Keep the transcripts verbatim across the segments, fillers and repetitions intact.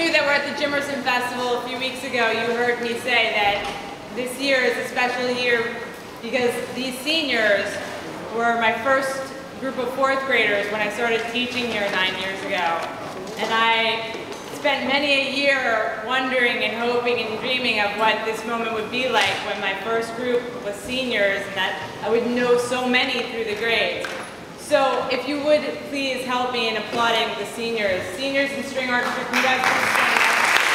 you that were at the Jimerson Festival a few weeks ago, you heard me say that this year is a special year because these seniors were my first group of fourth graders when I started teaching here nine years ago. And I spent many a year wondering and hoping and dreaming of what this moment would be like when my first group was seniors and that I would know so many through the grades. So if you would please help me in applauding the seniors. Seniors in String Orchestra, can you guys please stand up?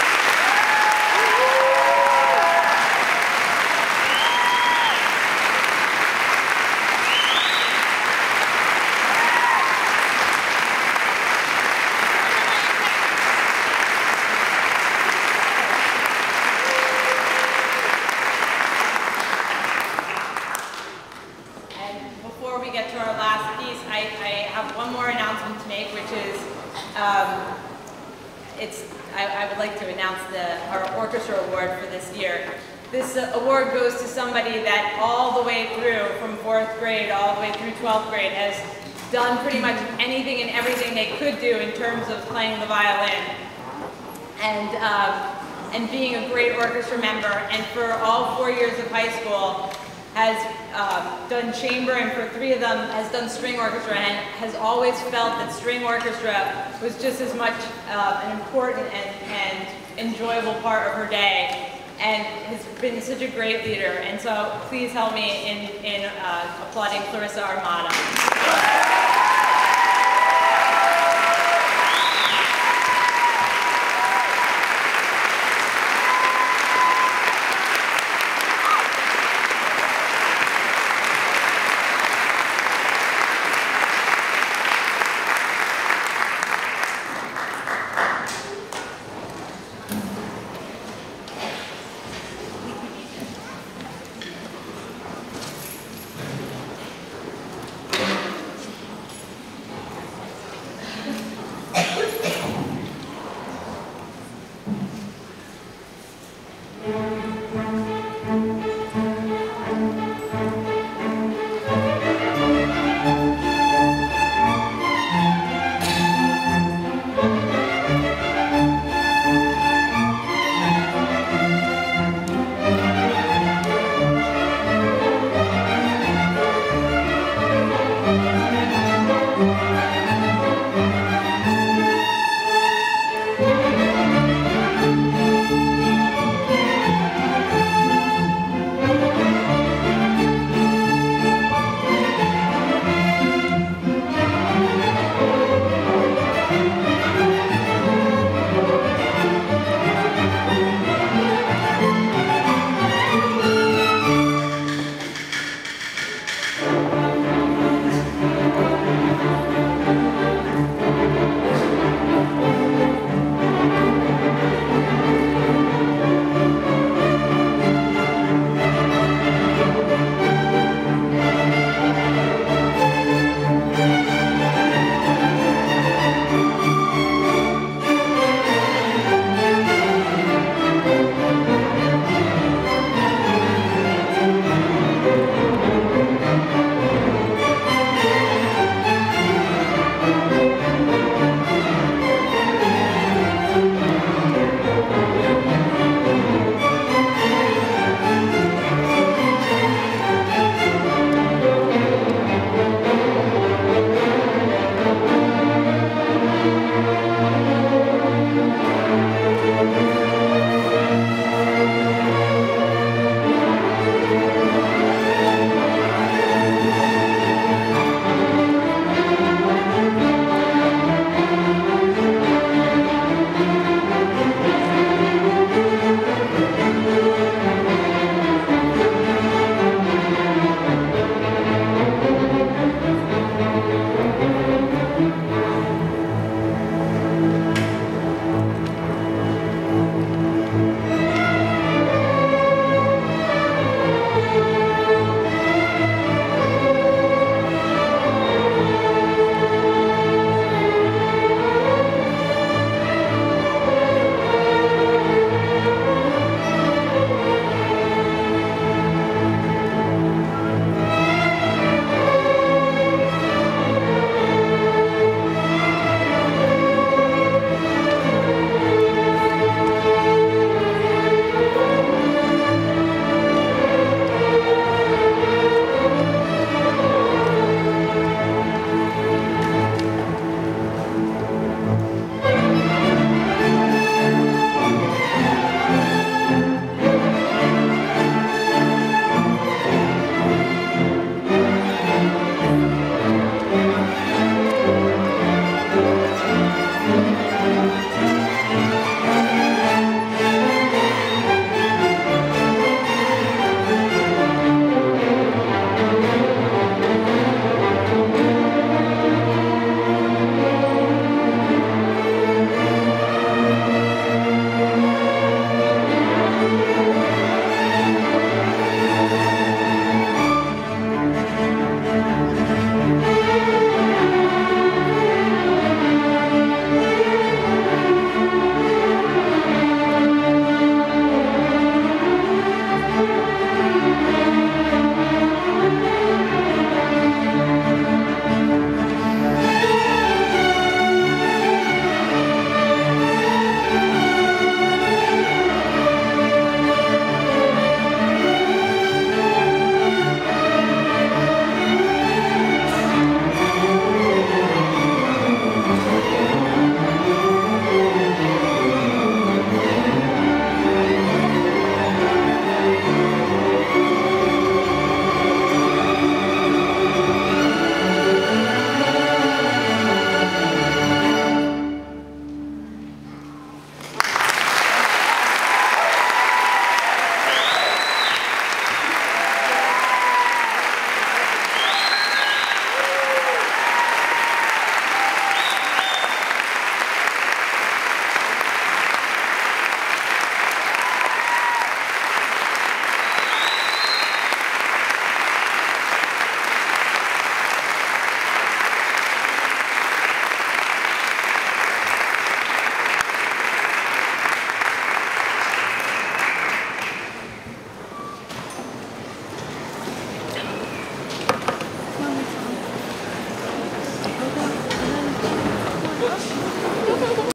Before we get to our last piece, I, I have one more announcement to make, which is, um, it's, I, I would like to announce the, our orchestra award for this year. This uh, award goes to somebody that all the way through, from fourth grade all the way through twelfth grade, has done pretty much anything and everything they could do in terms of playing the violin and, um, and being a great orchestra member, and for all four years of high school, has um, done chamber, and for three of them has done string orchestra, and has always felt that string orchestra was just as much uh, an important and, and enjoyable part of her day, and has been such a great leader. And so please help me in, in uh, applauding Clarissa Armada.